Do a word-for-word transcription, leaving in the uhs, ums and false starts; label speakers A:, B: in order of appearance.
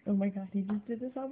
A: Oh my god, he just did this on